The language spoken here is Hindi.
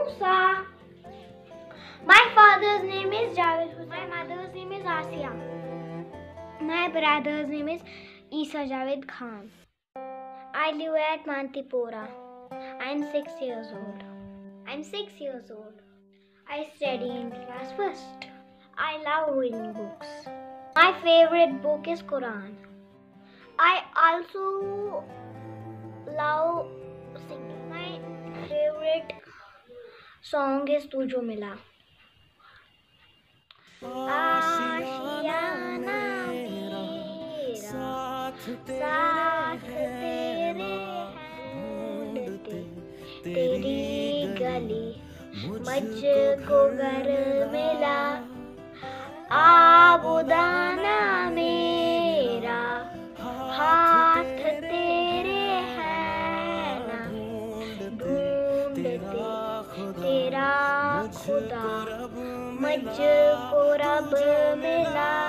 Musa. My father's name is Javed Hussain. My mother's name is Asiya. My brother's name is Isa Javed Khan. I live at Mantipura. I'm 6 years old. I study in class first. I love reading books. My favorite book is Quran. I also love singing. My favorite song is Tu Jo Mila. आशियाना मेरा साथ तेरे ढूंढते तेरी गली मुझको घर मिला आबुदाना मेरा हाथ तेरे है ना ढूंढते तेरा खुदा मुझको रब मिला।